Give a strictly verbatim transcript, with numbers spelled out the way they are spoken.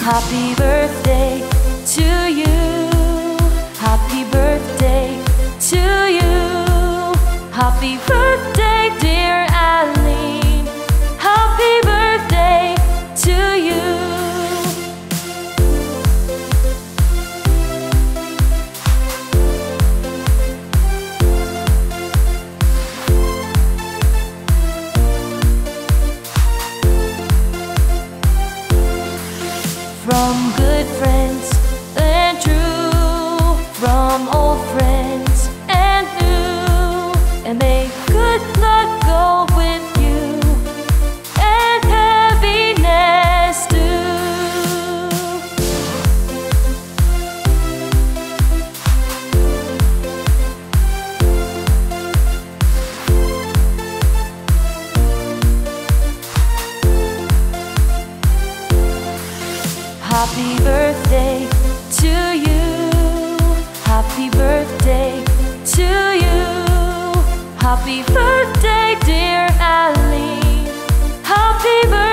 Happy birthday to you. Happy birthday to you. Happy birthday, dear Allene. Happy birthday to you. From good friends and true, from old friends and new, and may good luck go with you, and happiness too. Happy birthday to you. Happy birthday to you. Happy birthday, dear Allene. Happy birthday.